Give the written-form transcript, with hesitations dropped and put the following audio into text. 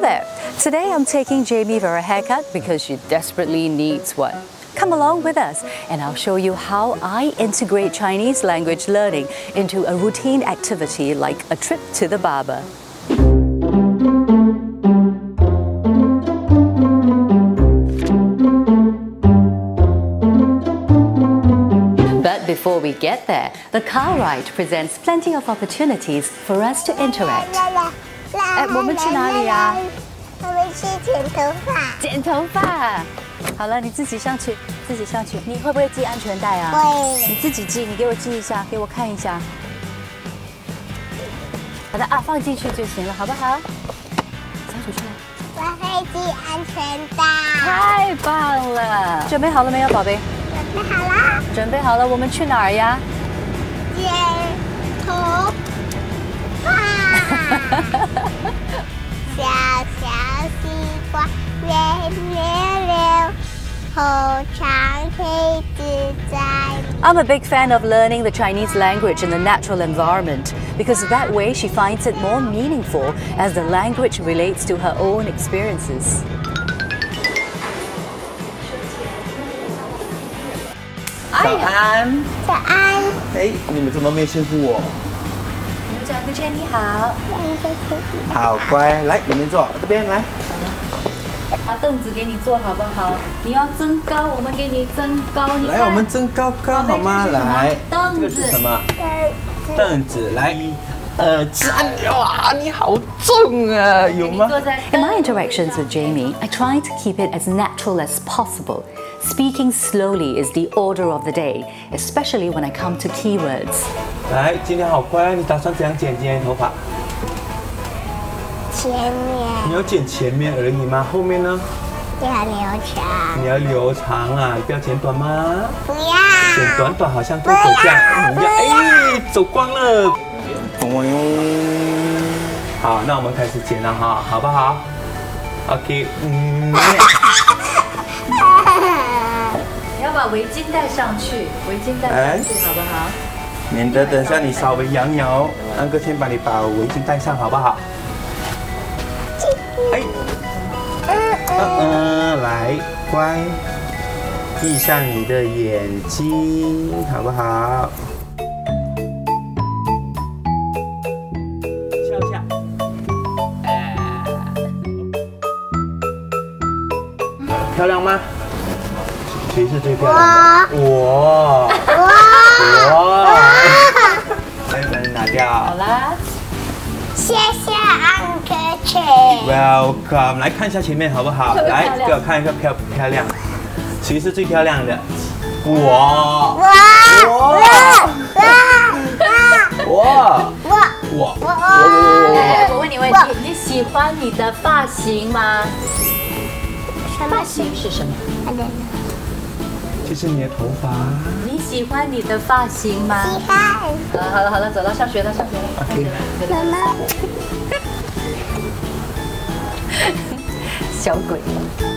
there! Today I'm taking Jamie for a haircut because she desperately needs one. Come along with us and I'll show you how I integrate Chinese language learning into a routine activity like a trip to the barber. But before we get there, the car ride presents plenty of opportunities for us to interact. 我们去哪里呀？ 我们去剪头发。 剪头发。好了，你自己上去，自己上去。你会不会系安全带啊？ 会。 你自己系，你给我系一下，给我看一下。好的啊，放进去就行了，好不好？小鼠出来。 我会系安全带。 太棒了！准备好了没有，宝贝？ 准备好了。 准备好了，我们去哪儿呀？ 剪头发。小小西瓜圆圆溜，后长腿自在。 I'm a big fan of learning the Chinese language in the natural environment because that way she finds it more meaningful as the language relates to her own experiences. 早安。 早安。 哎，你们怎么没先呼我？ 你们讲个天你好。 好乖，来，里面坐，这边来。 把凳子给你坐好不好？你要增高，我们给你增高。你看， 来，我们增高高好吗？来， 凳子。 这个是什么？凳子。来，哇，你好重啊，有吗？ In my interactions with Jamie, I try to keep it as natural as possible. Speaking slowly is the order of the day, especially when I come to keywords. 来，今天好乖，你打算怎样剪今天头发？ 前面。 你要剪前面而已吗？后面呢？ 要留长。 你要留长啊，不要剪短吗？ 不要。 剪短短好像狗狗这样，不要，哎，走光了。好，那我们开始剪了哈，好不好 ？OK， 你要把围巾戴上去，围巾戴上去，好不好？ 免得等下你稍微摇摇，安哥先把你把围巾戴上，好不好？哎，来，乖，闭上你的眼睛，好不好？笑一下，漂亮吗？谁是最漂亮的？我。来，拿掉。 好啦。 谢谢安哥姐。 Welcome， 来看一下前面好不好？来，给我看一个漂不漂亮？谁是最漂亮的？我。 我问你问题，你喜欢你的发型吗？发型是什么？ 这是你的头发。 你喜欢你的发型吗？ 喜欢。 好了，走了，上学了。 OK。 妈妈。 小鬼。